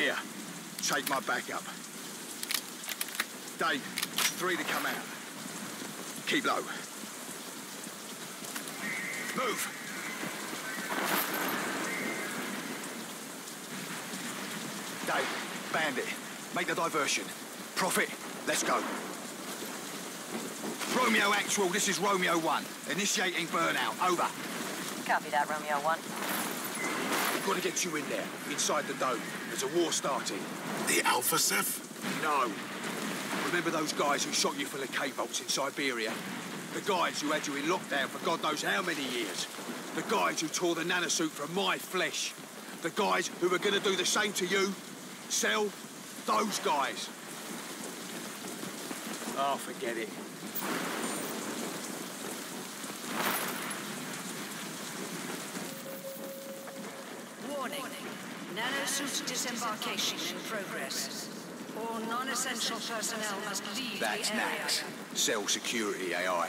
Here, take my backup. Dave, 3 to come out. Keep low. Move! Dave, Bandit, make the diversion. Prophet, let's go. Romeo Actual, this is Romeo 1. Initiating burnout, over. Copy that, Romeo 1. We've got to get you in there, inside the dome. There's a war starting. The Alpha Ceph? No. Remember those guys who shot you for the K-bolts in Siberia? The guys who had you in lockdown for God knows how many years? The guys who tore the nanosuit from my flesh? The guys who were going to do the same to you? Cell? Those guys. Oh, forget it. Warning. Nanosuit disembarkation in progress. All non-essential personnel must leave That's the area. Nax. Cell security AI.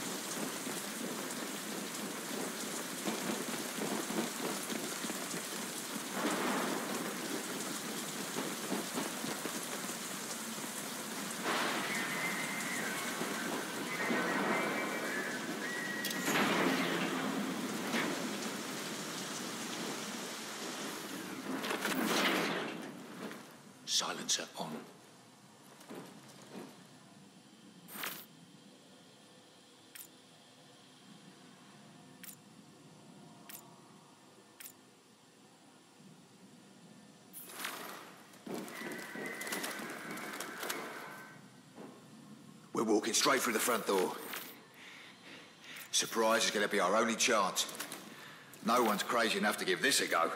Silencer on. We're walking straight through the front door. Surprise is going to be our only chance. No one's crazy enough to give this a go.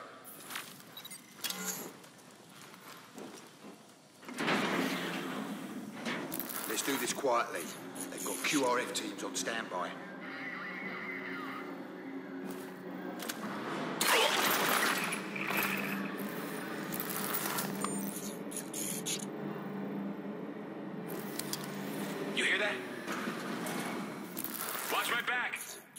Let's do this quietly. They've got QRF teams on standby. You hear that? Watch my back!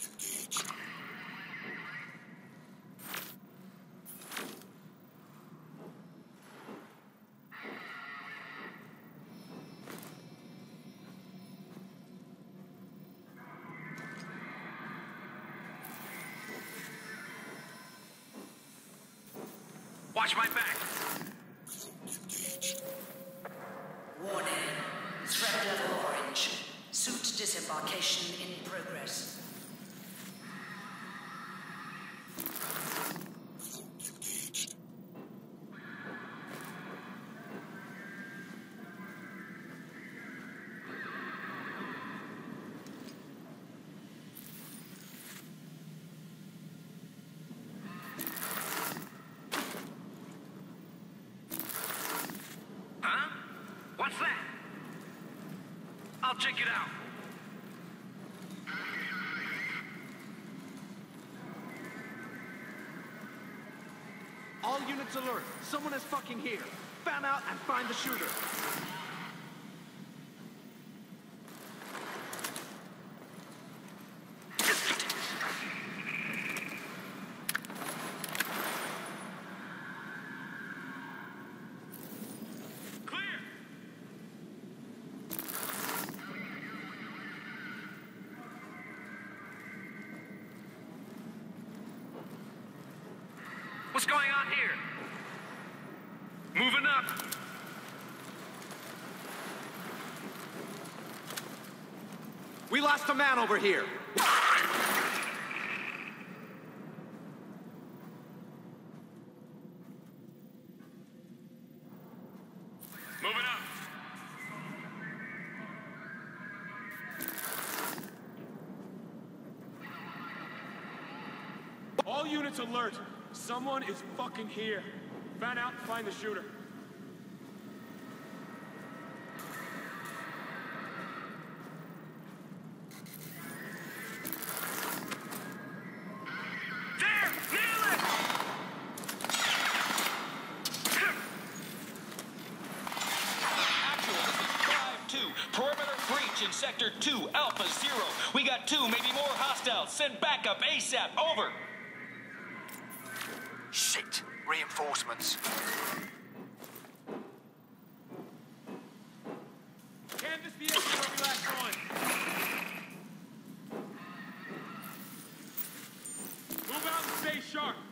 Watch my back! Warning. Threat level orange. Suit disembarkation in progress. Huh? What's that? I'll check it out. All units alert. Someone is fucking here. Fan out and find the shooter. Clear! What's going on here? Moving up. We lost a man over here. Moving up. All units alert. Someone is fucking here. Fan out and find the shooter. There! Nail it! Actual, this is 5-2. Perimeter breach in Sector 2, Alpha 0. We got 2, maybe more hostiles. Send backup ASAP. Over. Shit! Reinforcements. Canvas the area where we last won. Move out and stay sharp.